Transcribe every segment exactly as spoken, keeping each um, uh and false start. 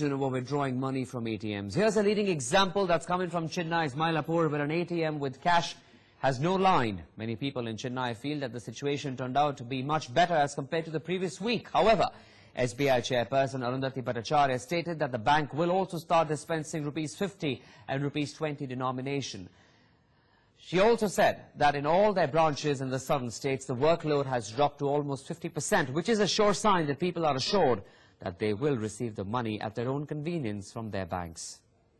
were withdrawing money from A T Ms. Here's a leading example that's coming from Chennai's Mylapore, where an A T M with cash has no line. Many people in Chennai feel that the situation turned out to be much better as compared to the previous week. However, S B I chairperson Arundhati Bhattacharya stated that the bank will also start dispensing rupees fifty and rupees twenty denomination. She also said that in all their branches in the southern states, the workload has dropped to almost fifty percent, which is a sure sign that people are assured that they will receive the money at their own convenience from their banks.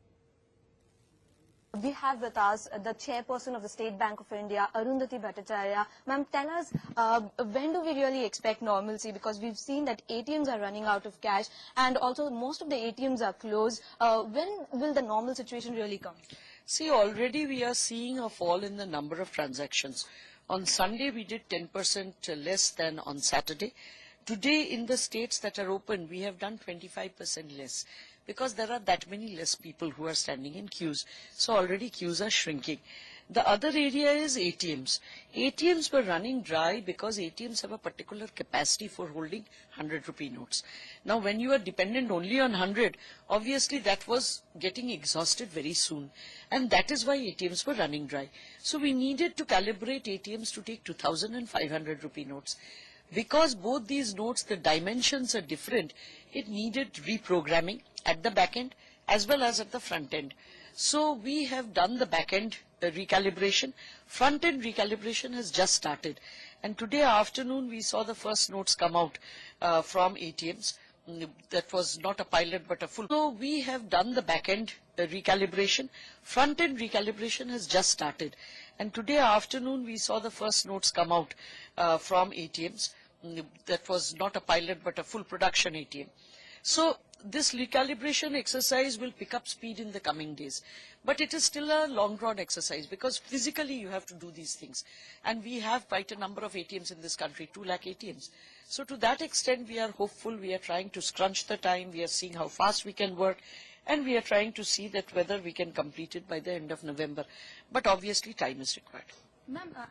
We have with us the chairperson of the State Bank of India, Arundhati Bhattacharya. Ma'am, tell us, uh, when do we really expect normalcy? Because we've seen that A T Ms are running out of cash and also most of the A T Ms are closed. Uh, when will the normal situation really come? See, already we are seeing a fall in the number of transactions. On Sunday, we did ten percent less than on Saturday. Today, in the states that are open, we have done twenty-five percent less because there are that many less people who are standing in queues. So already queues are shrinking. The other area is A T Ms. A T Ms were running dry because A T Ms have a particular capacity for holding one hundred rupee notes. Now, when you are dependent only on one hundred, obviously that was getting exhausted very soon. And that is why A T Ms were running dry. So we needed to calibrate A T Ms to take two thousand and five hundred rupee notes. Because both these notes, the dimensions are different, it needed reprogramming at the back end as well as at the front end. So we have done the back end uh, recalibration. Front end recalibration has just started. And today afternoon we saw the first notes come out uh, from A T Ms. That was not a pilot but a full. So we have done the back end uh, recalibration. Front end recalibration has just started. And today afternoon we saw the first notes come out uh, from A T Ms. That was not a pilot but a full production A T M. So this recalibration exercise will pick up speed in the coming days. But it is still a long drawn exercise because physically you have to do these things. And we have quite a number of A T Ms in this country, two lakh A T Ms. So to that extent we are hopeful, we are trying to scrunch the time, we are seeing how fast we can work. And we are trying to see that whether we can complete it by the end of November. But obviously time is required. Ma'am, uh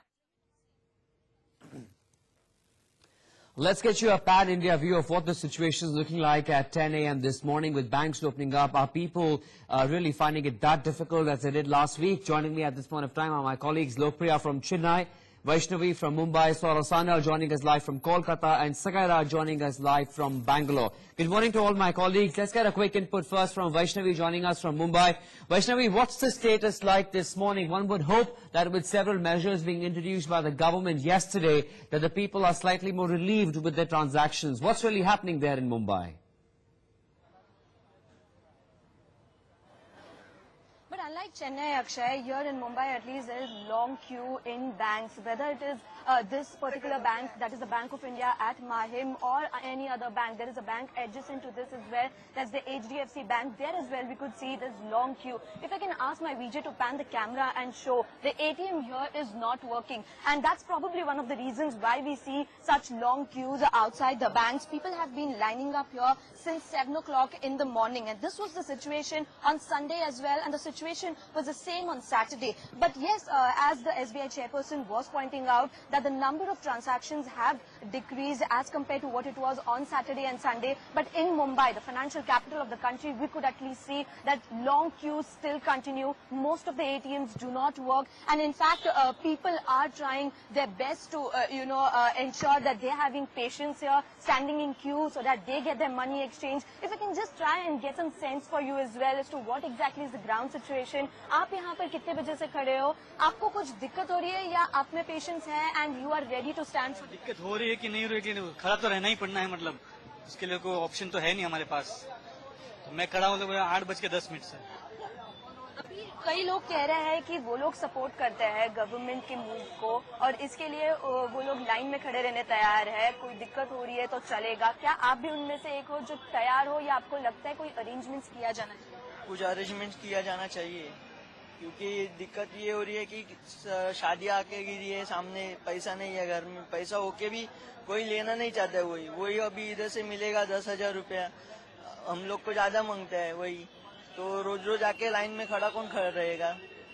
Let's get you a pan-India view of what the situation is looking like at ten A M this morning with banks opening up. Are people uh, really finding it that difficult as they did last week? Joining me at this point of time are my colleagues Lokpriya from Chennai, Vaishnavi from Mumbai, Swarasana joining us live from Kolkata, and Sagaira joining us live from Bangalore. Good morning to all my colleagues. Let's get a quick input first from Vaishnavi joining us from Mumbai. Vaishnavi, what's the status like this morning? One would hope that with several measures being introduced by the government yesterday, that the people are slightly more relieved with their transactions. What's really happening there in Mumbai? But unlike Chennai, Akshay, here in Mumbai at least there is long queue in banks, whether it is uh, this particular bank, that is the Bank of India at Mahim, or any other bank. There is a bank adjacent to this as well, that's the H D F C Bank. There as well we could see this long queue. If I can ask my V J to pan the camera and show, the A T M here is not working. And that's probably one of the reasons why we see such long queues outside the banks. People have been lining up here since seven o'clock in the morning. And this was the situation on Sunday as well, and the situation was the same on Saturday. But yes, uh, as the S B I chairperson was pointing out, that the number of transactions have decreased as compared to what it was on Saturday and Sunday. But in Mumbai, the financial capital of the country, we could at least see that long queues still continue. Most of the A T Ms do not work. And in fact, uh, people are trying their best to, uh, you know, uh, ensure that they're having patience here, standing in queue so that they get their money exchanged. If I can just try and get some sense for you as well as to what exactly is the ground situation. आप यहाँ पर कितने बजे से खड़े हो? आपको कुछ दिक्कत हो रही है या आप में पेशेंस है and you are ready to stand for? दिक्कत हो रही है कि नहीं हो रही है, खड़ा तो रहना ही पड़ना है, मतलब उसके लिए कोई ऑप्शन तो है नहीं हमारे पास. तो मैं खड़ा हूँ तो आठ बज के दस मिनट से. अभी कई लोग कह रहे हैं कि वो लोग सपोर्ट करते हैं गवर्नमेंट के मूव को और इसके लिए वो लोग लाइन में खड़े रहने तैयार है. कोई दिक्कत हो रही है तो चलेगा. क्या आप भी उनमें से एक हो जो तैयार हो या आपको लगता है कोई अरेंजमेंट्स किया जाना चाहिए? कुछ अरेंजमेंट किया जाना चाहिए क्योंकि दिक्कत ये हो रही है कि शादियां आके गिरी है, सामने पैसा नहीं है, घर में पैसा होके भी कोई लेना नहीं चाहता है. वही वही अभी इधर से मिलेगा दस हजार रुपया, हम लोग को ज्यादा मांगता है वही. तो रोज रोज आके लाइन में खड़ा कौन खड़ा रहेगा?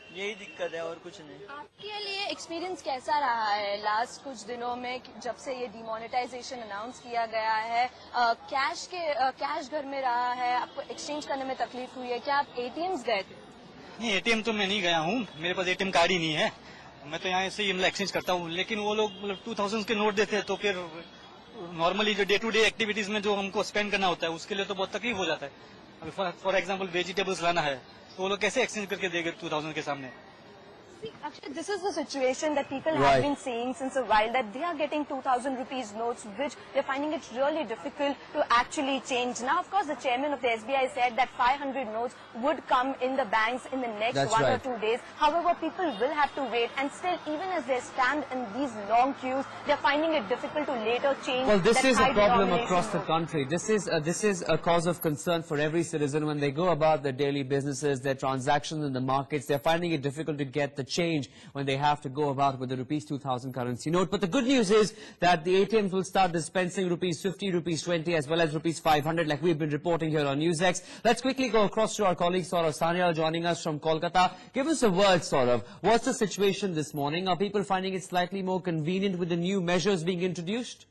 यही दिक्कत है और कुछ नहीं। आपके लिए एक्सपीरियंस कैसा रहा है लास्ट कुछ दिनों में, जब से ये डिमोनेटाइजेशन अनाउंस किया गया है? आ, कैश के आ, कैश घर में रहा है, आपको एक्सचेंज करने में तकलीफ हुई है क्या? आप एटीएम्स गए थे? नहीं, एटीएम तो मैं नहीं गया हूँ, मेरे पास एटीएम कार्ड ही नहीं है। मैं तो यहाँ से ही मतलब एक्सचेंज करता हूँ, लेकिन वो लोग मतलब टू थाउजेंड के नोट देते हैं, तो फिर नॉर्मली जो डे टू डे एक्टिविटीज में जो हमको स्पेंड करना होता है उसके लिए तो बहुत तकलीफ हो जाता है। अभी फॉर एग्जाम्पल वेजिटेबल्स लाना है तो वो लोग कैसे एक्सचेंज करके देंगे टू थाउजेंड के सामने? See, actually, this is the situation that people Right. have been seeing since a while, that they are getting two thousand rupees notes, which they're finding it really difficult to actually change. Now, of course, the chairman of the S B I said that five hundred notes would come in the banks in the next That's one right. or two days. However, people will have to wait, and still, even as they stand in these long queues, they're finding it difficult to later change. Well, this that is a high problem denomination across the note. country. This is uh, this is a cause of concern for every citizen when they go about their daily businesses, their transactions in the markets. They're finding it difficult to get the change when they have to go about with the rupees two thousand currency note. But the good news is that the A T Ms will start dispensing rupees fifty, rupees twenty, as well as rupees five hundred, like we've been reporting here on NewsX. Let's quickly go across to our colleague Saurav Sanyal joining us from Kolkata. Give us a word, Saurav. What's the situation this morning? Are people finding it slightly more convenient with the new measures being introduced?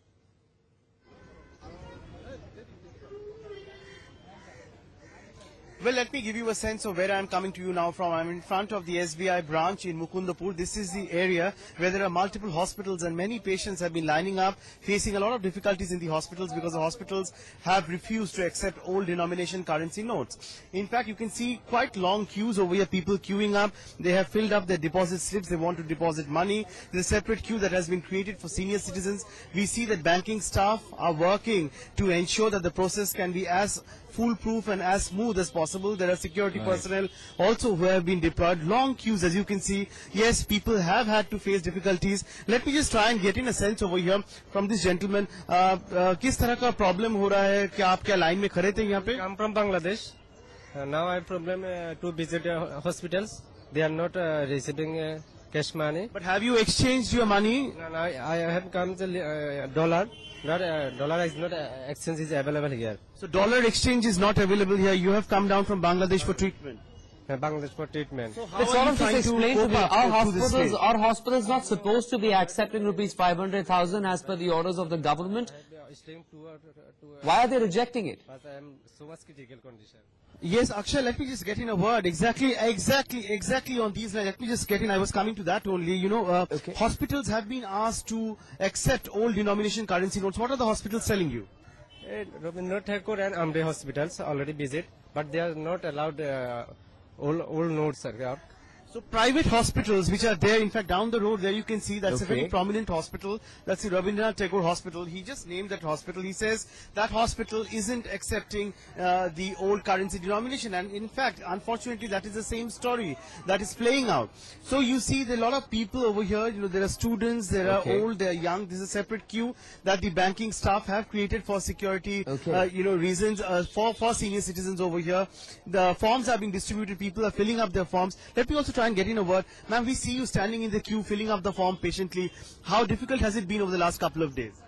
Well, let me give you a sense of where I'm coming to you now from. I'm in front of the S B I branch in Mukundapur. This is the area where there are multiple hospitals and many patients have been lining up, facing a lot of difficulties in the hospitals because the hospitals have refused to accept old denomination currency notes. In fact, you can see quite long queues over here, people queuing up. They have filled up their deposit slips. They want to deposit money. There's a separate queue that has been created for senior citizens. We see that banking staff are working to ensure that the process can be as foolproof and as smooth as possible. There are security Right. personnel also who have been deployed. Long queues, as you can see. Yes, people have had to face difficulties. Let me just try and get in a sense over here from this gentleman. Uh, uh, किस तरह का problem हो रहा है? क्या आप क्या line में खड़े थे यहाँ पे? I'm from Bangladesh. Uh, now I have problem uh, to visit uh, hospitals. They are not uh, receiving uh, cash money. But have you exchanged your money? And I, I have come to uh, dollar. Not uh, dollar is not uh, exchange is available here. So dollar exchange is not available here. You have come down from Bangladesh for treatment. Uh, Bangladesh for treatment. So how But are sort you of just trying to explain to cope me, up are to this hospitals, stage? are hospitals not supposed to be accepting rupees five hundred thousand as per the orders of the government? Staying two, uh, two, uh, Why are they rejecting it? but I am so much critical condition. Yes, Akshay, let me just get in a word. Exactly, exactly, exactly on these lines. Let me just get in. I was coming to that only. You know, uh, Okay. hospitals have been asked to accept old denomination currency notes. What are the hospitals telling you? Uh, Rabindranath Tagore and Amre hospitals already visit, but they are not allowed uh, all, all notes are there. So private hospitals which are there, in fact down the road there you can see that's a Okay. very prominent hospital. That's the Rabindranath Tagore Hospital. He just named that hospital. He says that hospital isn't accepting uh, the old currency denomination, and in fact unfortunately that is the same story that is playing out. So you see there are a lot of people over here. You know, there are students, there Okay. are old, there are young. This is a separate queue that the banking staff have created for security Okay. uh, you know reasons uh, for for senior citizens over here. The forms are being distributed. People are filling up their forms. Let me also try and get in a word. Ma'am, we see you standing in the queue filling up the form patiently. How difficult has it been over the last couple of days?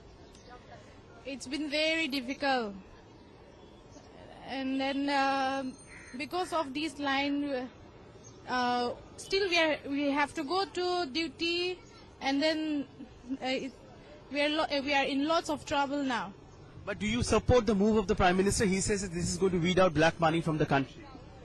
It's been very difficult, and then uh, because of this line, uh, still we are we have to go to duty, and then uh, it, we are lo- uh, we are in lots of trouble now. But do you support the move of the Prime Minister? He says that this is going to weed out black money from the country.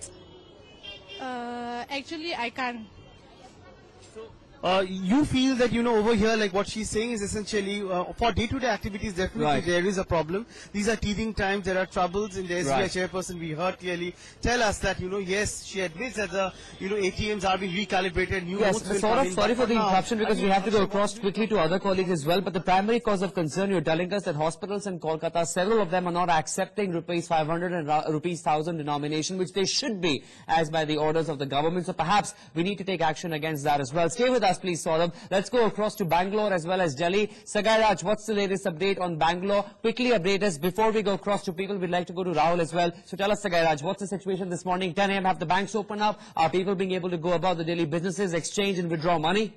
Uh, actually, I can't. Uh, you feel that, you know, over here, like what she's saying is essentially, uh, for day-to-day activities, definitely Right. there is a problem. These are teething times, there are troubles in the S B I Right. chairperson, we heard clearly. Tell us that, you know, yes, she admits that the, you know, A T Ms are being recalibrated, new Yes, notes will sort come of in, sorry but for the now- interruption because we have to go across quickly to other colleagues as well. But the primary cause of concern, you're telling us that hospitals in Kolkata, several of them are not accepting rupees five hundred and ra- rupees one thousand denomination, which they should be as by the orders of the government. So perhaps we need to take action against that as well. Stay with us, please, Saurabh. Let's go across to Bangalore as well as Delhi. Sagai Raj, what's the latest update on Bangalore? Quickly update us. Before we go across to people, we'd like to go to Rahul as well. So tell us, Sagai Raj, what's the situation this morning? ten A M, have the banks open up? Are people being able to go about the daily businesses, exchange and withdraw money?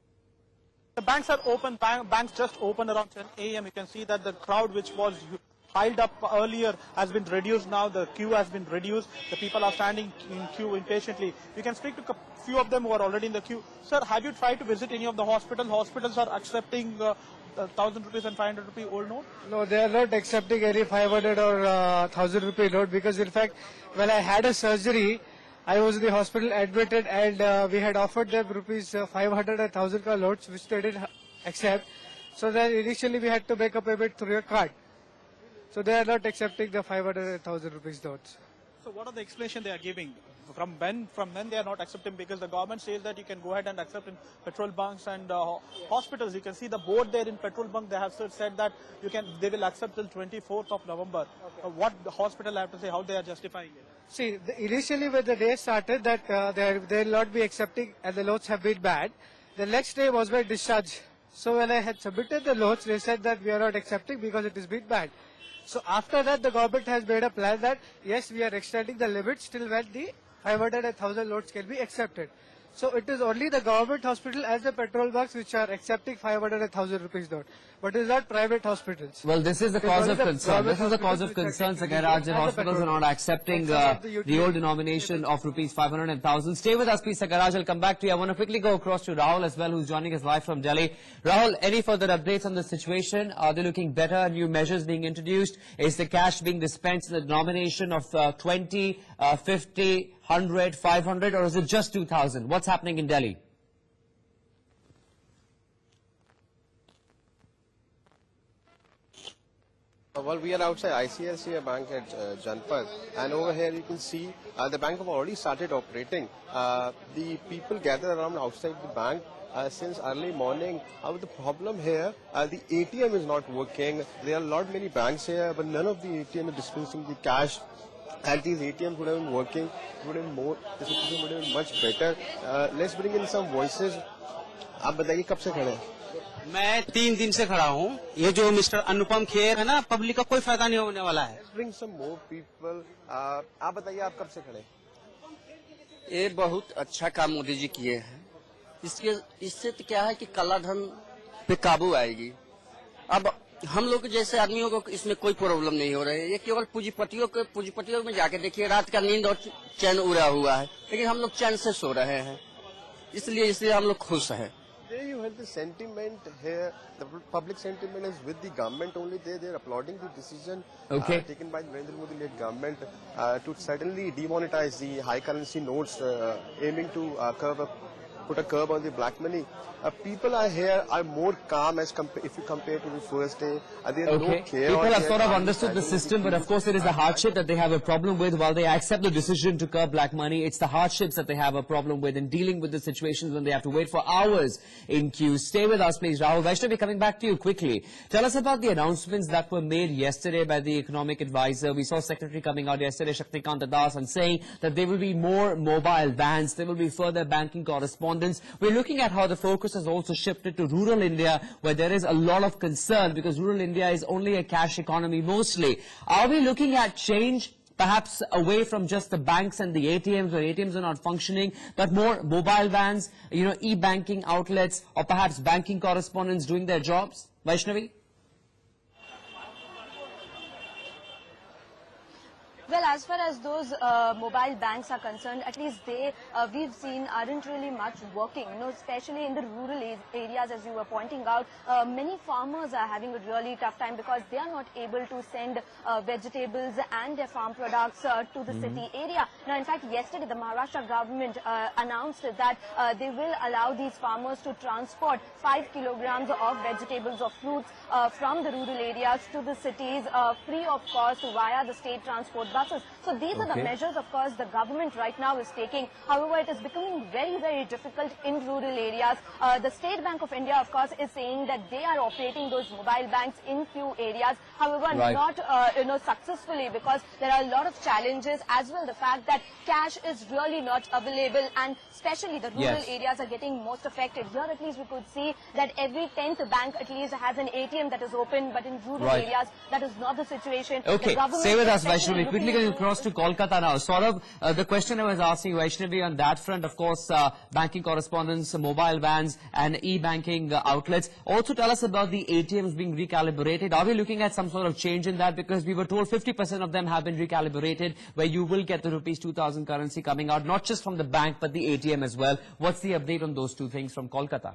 The banks are open. Bank, banks just opened around ten A M You can see that the crowd, which was piled up earlier has been reduced now. The queue has been reduced. The people are standing in queue impatiently. You can speak to a few of them who are already in the queue. Sir, have you tried to visit any of the hospitals? Hospitals are accepting uh, one thousand rupees and five hundred rupee old note? No, they are not accepting any five hundred or uh, one thousand rupee note, because in fact, when I had a surgery, I was in the hospital admitted, and uh, we had offered them rupees uh, five hundred and one thousand ka notes, which they didn't accept. So then initially we had to make a payment through your card. So they are not accepting the five hundred and one thousand rupees notes. So what are the explanation they are giving? From when, from when they are not accepting? Because the government says that you can go ahead and accept in petrol bunks and uh, hospitals. You can see the board there in petrol bunk. They have said that you can, they will accept till twenty-fourth of November. Okay. Uh, what the hospital have to say, how they are justifying it? See, the, initially when the day started that uh, they they will not be accepting and the loads have been bad, the next day was my discharge. So when I had submitted the loads, they said that we are not accepting because it has been bad. So after that, the government has made a plan that yes, we are extending the limits till when the five hundred and one thousand loads can be accepted. So it is only the government hospital and the petrol bunks which are accepting five hundred and one thousand rupees note. But it is not private hospitals. Well, this is the cause of concern. This is the cause of concern, Sagaraj, that hospitals are not accepting uh, the old denomination of rupees five hundred and one thousand. Stay with us, please, Sagaraj. I'll come back to you. I want to quickly go across to Rahul as well, who's joining us live from Delhi. Rahul, any further updates on the situation? Are they looking better? New measures being introduced? Is the cash being dispensed in the denomination of uh, twenty, uh, fifty, one hundred, five hundred, or is it just two thousand? What's happening in Delhi? Uh, well, we are outside I C I C I Bank at uh, Janpad, and over here you can see uh, the bank have already started operating. Uh, the people gather around outside the bank uh, since early morning. Uh, the problem here, uh, the A T M is not working. There are a lot many banks here, but none of the A T M are dispensing the cash. And these A T Ms would have been working, it would have been more, the situation would have been much better. Uh, let's bring in some voices. आप बताइए कब से खड़े हैं? मैं तीन दिन से खड़ा हूँ. ये जो मिस्टर अनुपम खेर है ना, पब्लिक का कोई फायदा नहीं होने वाला है. Let's bring some more people. Uh, आप बताइए आप कब से खड़े हैं? ये बहुत अच्छा काम मोदी जी किए हैं. इसके इससे तो क्या है कि काला धन पे काबू आएगी. अब हम लोग जैसे आदमियों को इसमें कोई प्रॉब्लम नहीं हो रही है. ये केवल पूंजीपतियों के पूंजीपतियों में जाके देखिए, रात का नींद और चैन उड़ा हुआ है, लेकिन हम लोग चैन से सो रहे हैं. इसलिए इसलिए हम लोग खुश हैं. There you have the sentiment here. The public sentiment is with the government only. They they are applauding the decision okay. uh, taken by the Narendra Modi-led government uh, to suddenly demonetize the high currency notes, uh, aiming to uh, curb a, put a curb on the black money. Uh, people are here are more calm as if you compare to the first day. Uh, there okay. no chaos. People have sort of understood the system, but of course it is the hardship that they have a problem with. While they accept the decision to curb black money, it's the hardships that they have a problem with in dealing with the situations when they have to wait for hours in queues. Stay with us, please, Rahul. Vaishnavi, coming back to you quickly. Tell us about the announcements that were made yesterday by the economic advisor. We saw Secretary coming out yesterday, Shaktikant Das, and saying that there will be more mobile vans, there will be further banking correspondence. We're looking at how the focus has also shifted to rural India, where there is a lot of concern because rural India is only a cash economy mostly. Are we looking at change, perhaps away from just the banks and the A T Ms, where A T Ms are not functioning, but more mobile vans, you know, e-banking outlets, or perhaps banking correspondents doing their jobs? Vaishnavi? Well, as far as those uh, mobile banks are concerned, at least they, uh, we've seen, aren't really much working, you know, especially in the rural areas, as you were pointing out. Uh, many farmers are having a really tough time because they are not able to send uh, vegetables and their farm products uh, to the mm-hmm. city area. Now, in fact, yesterday the Maharashtra government uh, announced that uh, they will allow these farmers to transport five kilograms of vegetables or fruits uh, from the rural areas to the cities uh, free of cost via the state transport buses. So these okay. are the measures, of course, the government right now is taking. However, it is becoming very, very difficult in rural areas. Uh, the State Bank of India, of course, is saying that they are operating those mobile banks in few areas. However, right. not uh, you know successfully, because there are a lot of challenges as well. The fact that cash is really not available, and especially the rural yes. areas are getting most affected. Here, at least, we could see that every tenth bank at least has an A T M that is open, but in rural right. areas, that is not the situation. Okay, the stay with us, Vaishnavi. Quickly quickly going across to Kolkata now. Saurabh, uh, the question I was asking Vaishnavi on that front, of course, uh, banking correspondence, mobile vans and e-banking uh, outlets. Also tell us about the A T Ms being recalibrated. Are we looking at some sort of change in that? Because we were told fifty percent of them have been recalibrated, where you will get the rupees two thousand currency coming out, not just from the bank, but the A T M as well. What's the update on those two things from Kolkata?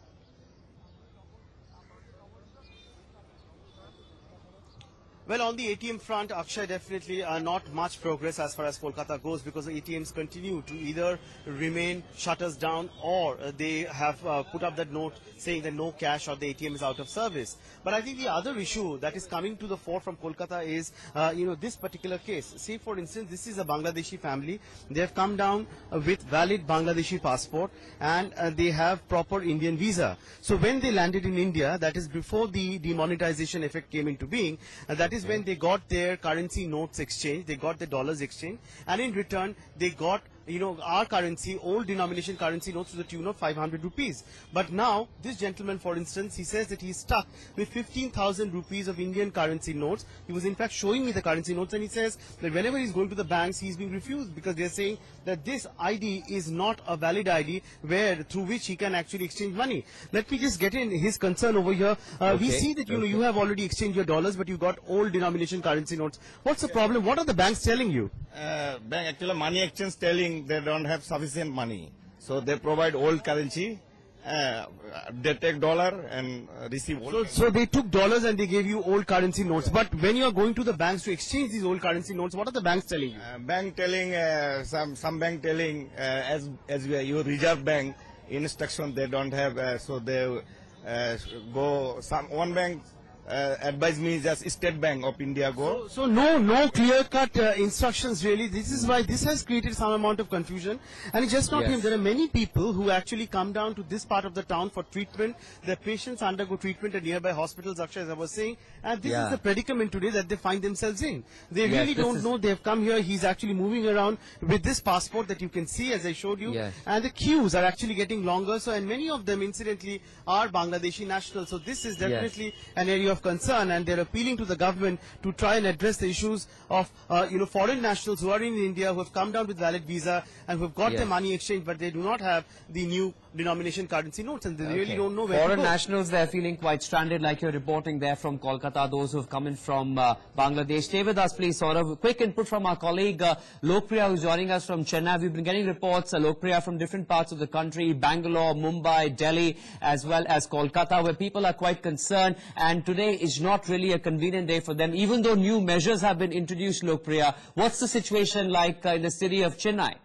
Well, on the A T M front, Akshay, definitely uh, not much progress as far as Kolkata goes, because the A T Ms continue to either remain shutters down or uh, they have uh, put up that note saying that no cash or the A T M is out of service. But I think the other issue that is coming to the fore from Kolkata is, uh, you know, this particular case. Say, for instance, this is a Bangladeshi family. They have come down uh, with valid Bangladeshi passport and uh, they have proper Indian visa. So when they landed in India, that is before the demonetization effect came into being, uh, that is when they got their currency notes exchanged, they got the dollars exchanged, and in return they got, you know, our currency, old denomination currency notes to the tune of five hundred rupees. But now, this gentleman, for instance, he says that he's stuck with fifteen thousand rupees of Indian currency notes. He was in fact showing me the currency notes, and he says that whenever he's going to the banks, he's being refused because they're saying that this I D is not a valid I D where through which he can actually exchange money. Let me just get in his concern over here. Uh, okay. We see that, you okay. know, you have already exchanged your dollars, but you got old denomination currency notes. What's the problem? What are the banks telling you? Uh, bank actually money exchange telling they don't have sufficient money, so they provide old currency. Uh, they take dollar and uh, receive old. So, so they took dollars and they gave you old currency notes. But when you are going to the banks to exchange these old currency notes, what are the banks telling you? Uh, bank telling uh, some some bank telling uh, as as we are your reserve bank instruction they don't have, uh, so they uh, go some one bank. Uh, advise me just State Bank of India go. So, so no, no clear-cut uh, instructions really. This is why this has created some amount of confusion. And it's just not yes. him. There are many people who actually come down to this part of the town for treatment. Their patients undergo treatment at nearby hospitals, Akshay, as I was saying. And this yeah. is the predicament today that they find themselves in. They yes, really don't is... know. They have come here. He's actually moving around with this passport that you can see, as I showed you. Yes. And the queues are actually getting longer. So, and many of them, incidentally, are Bangladeshi nationals. So this is definitely yes. an area of concern, and they're appealing to the government to try and address the issues of, uh, you know, foreign nationals who are in India, who have come down with valid visa and who have got yes. their money exchanged, but they do not have the new denomination currency notes, and they okay. really don't know where Foreign to go. nationals, they're feeling quite stranded, like you're reporting there from Kolkata, those who have come in from uh, Bangladesh. Stay with us, please, Saurav. Quick input from our colleague uh, Lokpriya, who's joining us from Chennai. We've been getting reports, uh, Lokpriya, from different parts of the country, Bangalore, Mumbai, Delhi, as well as Kolkata, where people are quite concerned, and today is not really a convenient day for them, even though new measures have been introduced, Lokpriya. What's the situation like uh, in the city of Chennai?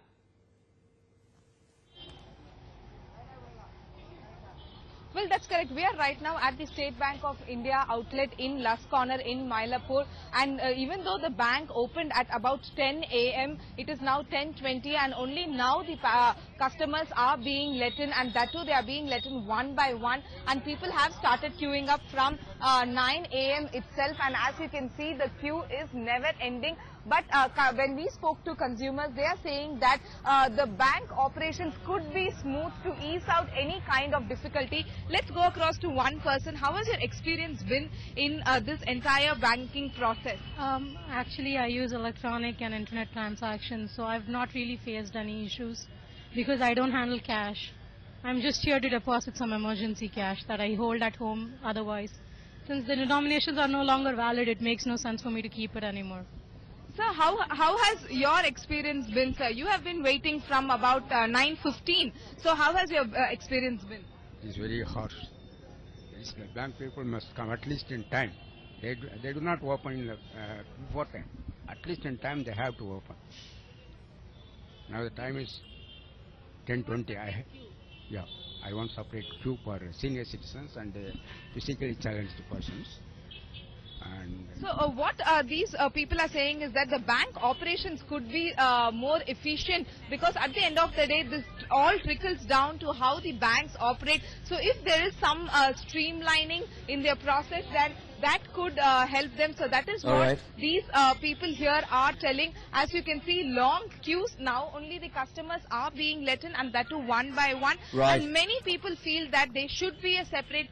Well, that's correct. We are right now at the State Bank of India outlet in Lusk Corner in Mylapore, and uh, even though the bank opened at about ten A M, it is now ten twenty, and only now the uh, customers are being let in, and that too they are being let in one by one, and people have started queuing up from uh, nine A M itself, and as you can see, the queue is never ending. But uh, when we spoke to consumers, they are saying that uh, the bank operations could be smooth to ease out any kind of difficulty. Let's go across to one person. How has your experience been in uh, this entire banking process? Um, actually, I use electronic and internet transactions, so I've not really faced any issues because I don't handle cash. I'm just here to deposit some emergency cash that I hold at home otherwise. Since the denominations are no longer valid, it makes no sense for me to keep it anymore. So how how has your experience been, sir? You have been waiting from about uh, nine fifteen. So how has your uh, experience been? It's very harsh. It's the bank people must come at least in time. They do, they do not open in the, uh, before time. At least in time they have to open. Now the time is ten twenty. I yeah. I want separate queue for senior citizens and uh, physically challenged persons. And so uh, what uh, these uh, people are saying is that the bank operations could be uh, more efficient, because at the end of the day this all trickles down to how the banks operate. So if there is some uh, streamlining in their process, then that could uh, help them. So that is what right. these uh, people here are telling. As you can see, long queues. Now only the customers are being let in, and that too one by one. Right. And many people feel that there should be a separate queue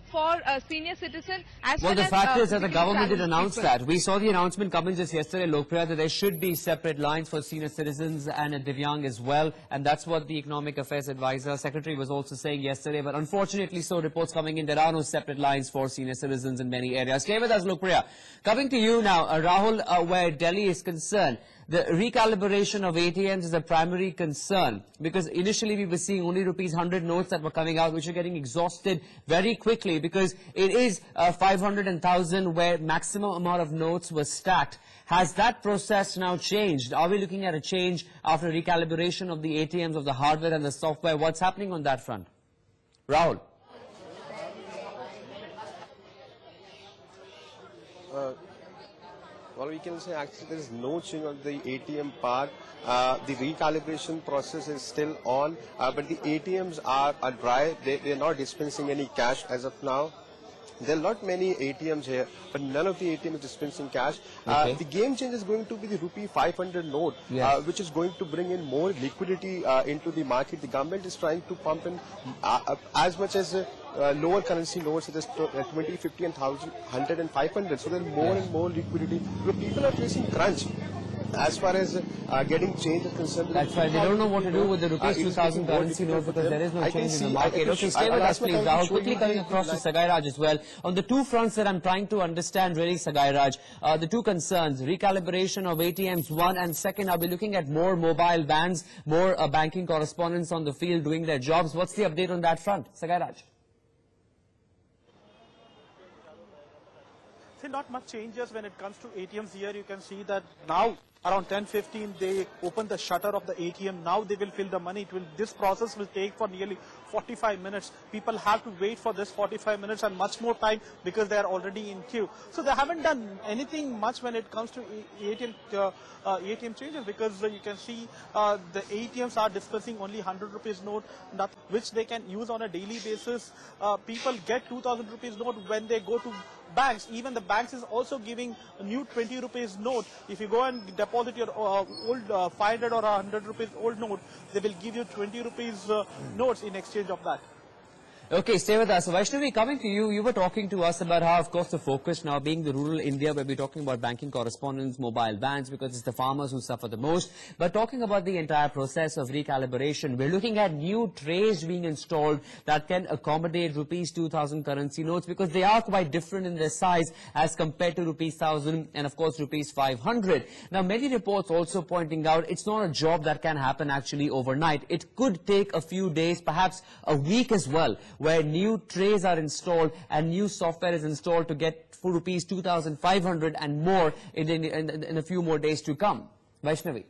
for uh, senior citizen as well, well the as fact uh, is that the physically government did challenged announce people. that. We saw the announcement coming just yesterday, Lokpriya, that there should be separate lines for senior citizens and a Divyang as well, and that's what the Economic Affairs Advisor, Secretary, was also saying yesterday. But unfortunately, so reports coming in, there are no separate lines for senior citizens in many areas. Stay with us, Lokpriya. Coming to you now, uh, Rahul, uh, where Delhi is concerned, the recalibration of A T Ms is a primary concern, because initially we were seeing only rupees one hundred notes that were coming out, which are getting exhausted very quickly, because it is uh, five hundred and one thousand where maximum amount of notes were stacked. Has that process now changed? Are we looking at a change after recalibration of the A T Ms, of the hardware and the software? What's happening on that front? Rahul. Uh, Well, we can say actually there is no change on the A T M part. Uh, the recalibration process is still on, uh, but the A T Ms are, are dry. They, they are not dispensing any cash as of now. There are not many A T Ms here, but none of the A T Ms is dispensing cash. Okay. Uh, the game change is going to be the rupee five hundred note, Yes. uh, which is going to bring in more liquidity uh, into the market. The government is trying to pump in uh, uh, as much as uh, uh, lower currency notes, such as twenty, fifty, and one thousand, one hundred, and five hundred. So there is more Yes. and more liquidity. So people are facing crunch. As far as uh, getting change is concerned, That's right. They don't know what to do with the rupees two thousand currency note, because there is no I can change in the see- market. I- I- Okay, stay I'll with us, ask my please, colleague to Rahul. show Quickly you coming the- across to Sagai Raj as well. On the two fronts that I'm trying to understand, really, Sagai Raj, uh, the two concerns, recalibration of A T Ms, one, and second, are we looking at more mobile vans, more uh, banking correspondents on the field doing their jobs? What's the update on that front? Sagai Raj. See, not much changes when it comes to A T Ms here. You can see that now around ten fifteen they open the shutter of the A T M. Now they will fill the money. It will, this process will take for nearly forty-five minutes. People have to wait for this forty-five minutes and much more time because they are already in queue. So they haven't done anything much when it comes to A T M uh, uh, A T M changes, because uh, you can see uh, the A T Ms are dispensing only one hundred rupees note, not, which they can use on a daily basis. Uh, people get two thousand rupees note when they go to banks. Even the banks is also giving a new twenty rupees note. If you go and deposit your uh, old uh, five hundred or one hundred rupees old note, they will give you twenty rupees uh, notes in exchange of that. Okay, stay with us. So, Vaishnavi, coming to you, you were talking to us about how, of course, the focus now being the rural India, where we're talking about banking correspondents, mobile vans, because it's the farmers who suffer the most. But talking about the entire process of recalibration, we're looking at new trays being installed that can accommodate rupees two thousand currency notes, because they are quite different in their size as compared to rupees one thousand and, of course, rupees five hundred. Now, many reports also pointing out it's not a job that can happen actually overnight. It could take a few days, perhaps a week as well, where new trays are installed and new software is installed to get for rupees two thousand five hundred and more in, in, in, in a few more days to come. Vaishnavi.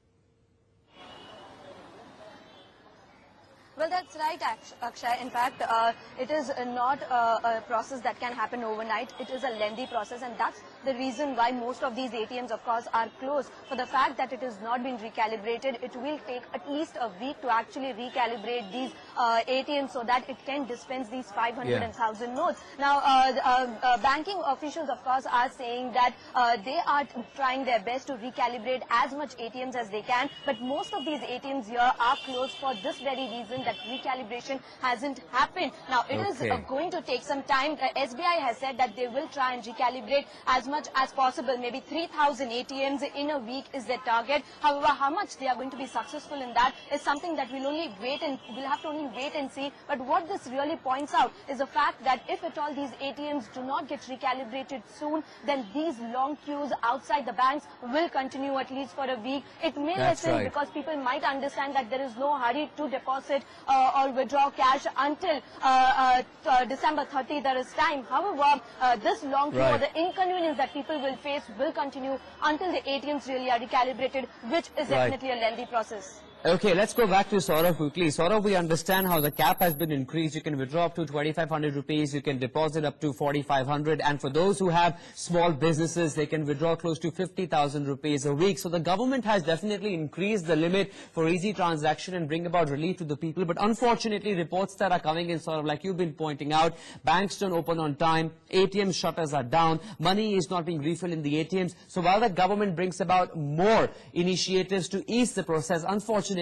Well, that's right, Aksh- Akshay. In fact, uh, it is uh, not uh, a process that can happen overnight. It is a lengthy process, and that's the reason why most of these A T Ms, of course, are closed. For the fact that it has not been recalibrated, it will take at least a week to actually recalibrate these uh, A T Ms so that it can dispense these five hundred Yeah. and one thousand notes. Now, uh, uh, uh, banking officials, of course, are saying that uh, they are trying their best to recalibrate as much A T Ms as they can, but most of these A T Ms here are closed for this very reason, that recalibration hasn't happened. Now, it is Okay. uh, going to take some time. Uh, S B I has said that they will try and recalibrate as much as possible. Maybe three thousand A T Ms in a week is their target. However, how much they are going to be successful in that is something that we'll only wait and we'll have to only wait and see. But what this really points out is the fact that if at all these A T Ms do not get recalibrated soon, then these long queues outside the banks will continue at least for a week. It may That's lessen right. because people might understand that there is no hurry to deposit uh, or withdraw cash until uh, uh, uh, December thirtieth. There is time. However, uh, this long queue Right. or the inconvenience that people will face will continue until the A T Ms really are recalibrated, which is Right. definitely a lengthy process. Okay, let's go back to Saurav quickly. Saurav, we understand how the cap has been increased. You can withdraw up to twenty-five hundred rupees. You can deposit up to forty-five hundred. And for those who have small businesses, they can withdraw close to fifty thousand rupees a week. So the government has definitely increased the limit for easy transaction and bring about relief to the people. But unfortunately, reports that are coming in, sort of like you've been pointing out, banks don't open on time, A T M shutters are down, money is not being refilled in the A T Ms. So while the government brings about more initiatives to ease the process, unfortunately,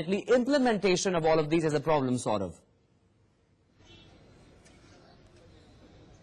implementation of all of these is a problem, sort of.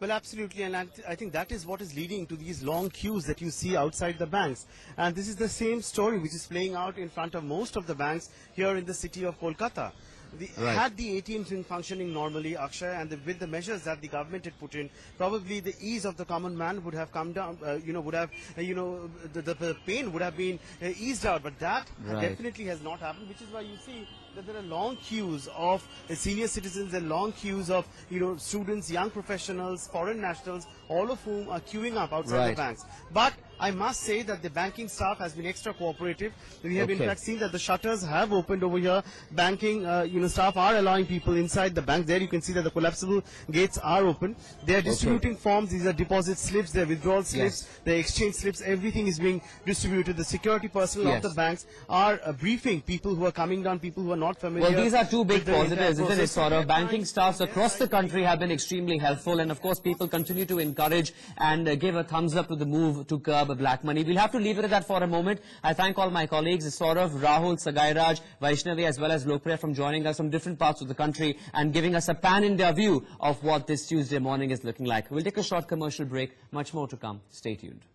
Well, absolutely, and I, th I think that is what is leading to these long queues that you see outside the banks. And this is the same story which is playing out in front of most of the banks here in the city of Kolkata. The, Right. Had the A T Ms been functioning normally, Akshay, and the, with the measures that the government had put in, probably the ease of the common man would have come down, uh, you know, would have, uh, you know, the, the, the pain would have been uh, eased out. But that Right. definitely has not happened, which is why you see that there are long queues of uh, senior citizens and long queues of, you know, students, young professionals, foreign nationals, all of whom are queuing up outside Right. the banks. But I must say that the banking staff has been extra cooperative. We have in Okay. fact seen that the shutters have opened over here. Banking, uh, you know, staff are allowing people inside the bank. There you can see that the collapsible gates are open. They are distributing forms. These are deposit slips, they are withdrawal slips, Yes. the exchange slips. Everything is being distributed. The security personnel Yes. of the banks are uh, briefing people who are coming down, people who are not familiar. Well, these are two big with the entire positives, isn't it, process. sort of? Banking staffs across the country have been extremely helpful, and of course people continue to encourage and uh, give a thumbs up to the move to curb black money. We'll have to leave it at that for a moment. I thank all my colleagues, Saurav, Rahul, Sagairaj, Vaishnavi, as well as Lokpriya, from joining us from different parts of the country and giving us a pan-India view of what this Tuesday morning is looking like. We'll take a short commercial break. Much more to come. Stay tuned.